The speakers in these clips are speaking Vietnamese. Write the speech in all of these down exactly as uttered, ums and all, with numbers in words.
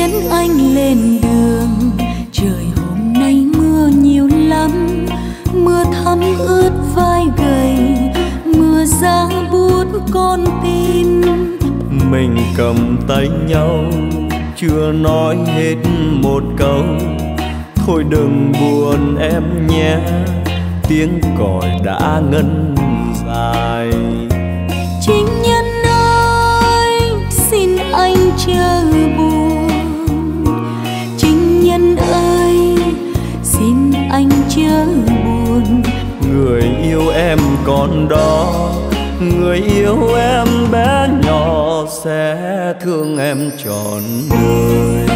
tiễn anh lên đường. Trời hôm nay mưa nhiều lắm, mưa thấm ướt vai gầy, mưa giá buốt con tim. Mình cầm tay nhau chưa nói hết một câu, thôi đừng buồn em nhé, tiếng còi đã ngân dài. Chính nhân ơi xin anh chớ buồn, chính nhân ơi xin anh chớ buồn. Người yêu em còn đó, người yêu em bé nhỏ sẽ thương em trọn đời.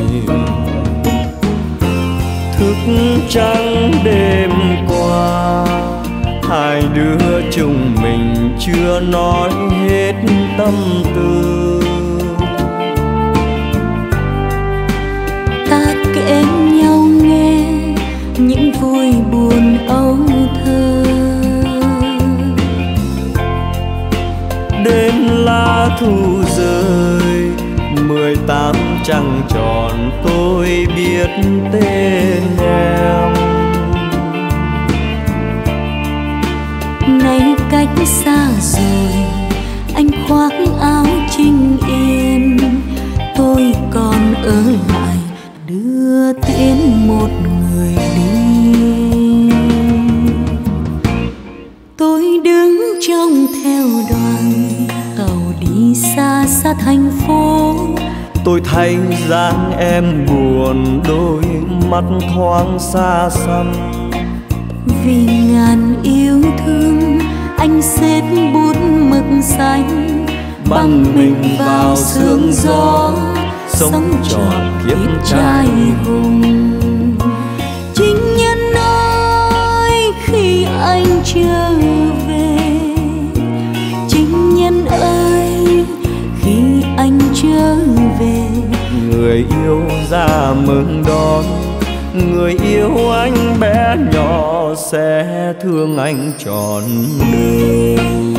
Thức trắng đêm qua, hai đứa chúng mình chưa nói hết tâm tư. Ta kể nhau nghe những vui buồn âu thơ. Đêm lá thu rơi, mười tám trăng tròn tôi biết tên em. Nay cách xa rồi, anh khoác áo trinh yên, tôi còn ở lại đưa tiễn một người đi. Tôi đứng trông theo đoàn tàu đi xa xa thành phố. Tôi thấy dáng em buồn, đôi mắt thoáng xa xăm. Vì ngàn yêu thương, anh xếp bút mực xanh, băng mình vào sương gió, sống trọn kiếp trai hùng. Chính nhân ơi khi anh trở về, chính nhân ơi khi anh trở về. Người yêu ra mừng đón, người yêu anh bé nhỏ sẽ thương anh trọn đời.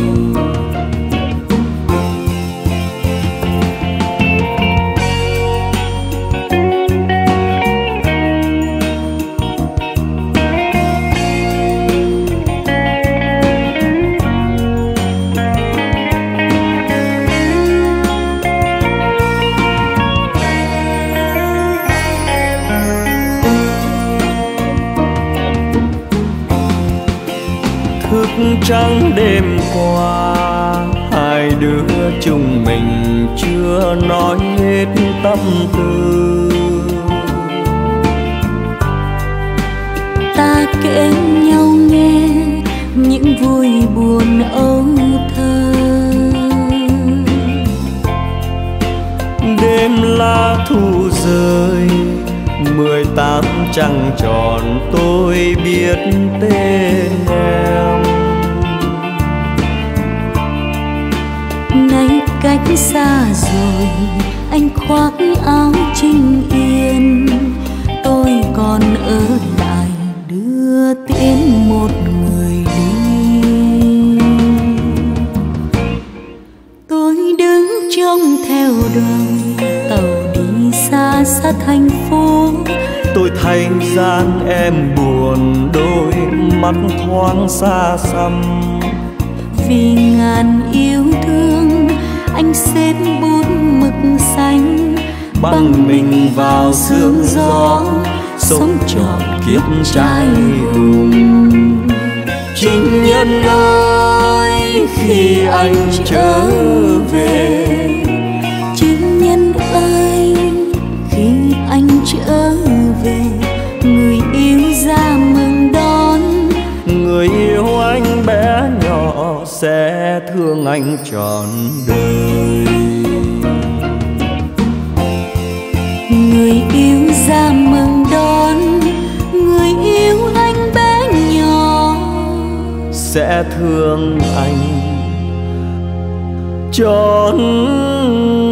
Trắng đêm qua, hai đứa chúng mình chưa nói hết tâm tư. Ta kể nhau nghe những vui buồn âu thơ. Đêm lá thu rơi, mười tám trăng tròn tôi biết tên em. Nay cách xa rồi, anh khoác áo trinh yên, tôi còn ở lại đưa tiễn một người đi. Tôi đứng trông theo đoàn tàu đi xa xa thành phố. Tôi thấy dáng em buồn, đôi mắt thoáng xa xăm. Vì ngàn yêu thương, anh xếp bút mực xanh, băng mình vào sương gió, sống trọn kiếp trai hùng. Chính nhân ơi khi anh trở về, chính nhân ơi khi anh trở về. Người yêu ra mừng đón, người yêu anh bé nhỏ sẽ thương anh trọn đời. Người yêu ra mừng đón, người yêu anh bé nhỏ sẽ thương anh trọn